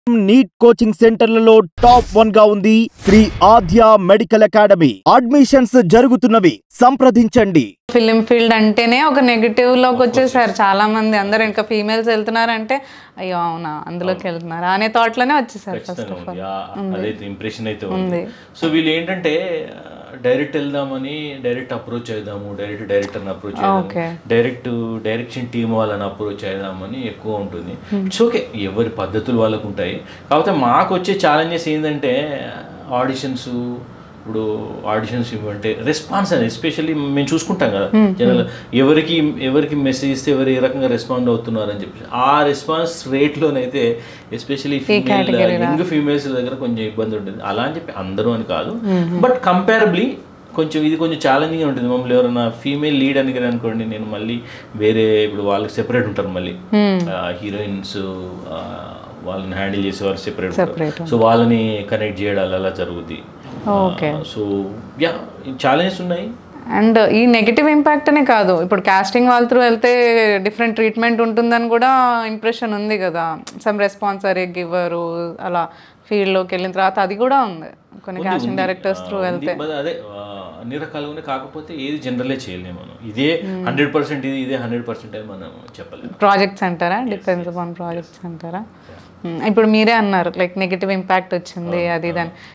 NEET coaching సెంటర్లలో top 1 గా ఉంది Shri Aadya medical academy. Admissions జరుగుతున్నవి, సంప్రదించండి. ఫిలిం ఫీల్డ్ అంటేనే ఒక నెగటివ్ లోకి వచ్చేసారు చాలా మంది. అందరూ ఇంకా ఫీమేల్స్ వెళ్తున్నారంటే అయ్యో అవునా అందులోకి వెళ్తున్నారా అనే థాట్ లోనే వచ్చేసారు. ఫస్ట్ ఆఫ్ ఆల్ అదైతే ఇంప్రెషన్ అయితే ఉంది. సో వీళ్ళు ఏంటంటే డైరెక్ట్ వెళ్దామని డైరెక్ట్ అప్రోచ్ అయిదాము, డైరెక్టర్ని అప్రోచ్ అయిదాము, డైరెక్షన్ టీమ్ వాళ్ళని అప్రోచ్ అయిదామని ఎక్కువ ఉంటుంది. ఇట్స్ ఓకే, ఎవరి పద్ధతులు వాళ్ళకు ఉంటాయి. కాకపోతే మాకు వచ్చే ఛాలెంజెస్ ఏంటంటే ఆడిషన్స్, ఇప్పుడు ఆడిషన్స్ ఇవ్వంటే రెస్పాన్స్ అనేది ఎస్పెషల్లీ మేము చూసుకుంటాం కదా జనరల్ ఎవరికి మెసేజ్ ఇస్తే ఎవరు ఏ రకంగా రెస్పాండ్ అవుతున్నారు అని చెప్పి ఆ రెస్పాన్స్ రేట్లోనైతే ఎస్పెషల్లీ యంగ్ ఫీమేల్స్ దగ్గర కొంచెం ఇబ్బంది ఉంటుంది. అలా అని చెప్పి అందరూ అని కాదు, బట్ కంపేరబ్లీ ఇది కొంచెం ఛాలెంజింగ్ ఉంటుంది. మమ్మల్ని ఎవరైనా ఫీమేల్ లీడ్ అని అనుకోండి, నేను మళ్ళీ వేరే ఇప్పుడు వాళ్ళకి సెపరేట్ ఉంటారు, మళ్ళీ హీరోయిన్స్ వాళ్ళని హ్యాండిల్ చేసే వాళ్ళు సెపరేట్, సో వాళ్ళని కనెక్ట్ చేయడాలు అలా జరుగుద్ది. సో యా ఛాలెంజెస్ ఉన్నాయి. అండ్ ఈ నెగిటివ్ ఇంపాక్ట్ అనే కాదు, ఇప్పుడు కాస్టింగ్ వాళ్ళ త్రూ వెళ్తే డిఫరెంట్ ట్రీట్మెంట్ ఉంటుందని కూడా ఇంప్రెషన్ ఉంది కదా. సమ్ రెస్పాన్స్ సరిగ్గా ఇవ్వరు అలా ఫీల్డ్లోకి వెళ్ళిన తర్వాత, అది కూడా ఉంది కొన్ని కాస్టింగ్ డైరెక్టర్స్ త్రూ వెళ్తే. అదే అన్ని రకాలుగానే, కాకపోతే ఏది జనరలే చేయలేము మనం. ఇదే 100% ఇదే 100% అని మనం చెప్పలేము. ప్రాజెక్ట్స్ అంటారా, డిపెండ్స్ అపాన్ ప్రాజెక్ట్స్ అంటారా? ఇప్పుడు మీరే అన్నారు లైక్ నెగిటివ్ ఇంపాక్ట్ వచ్చింది అది దాని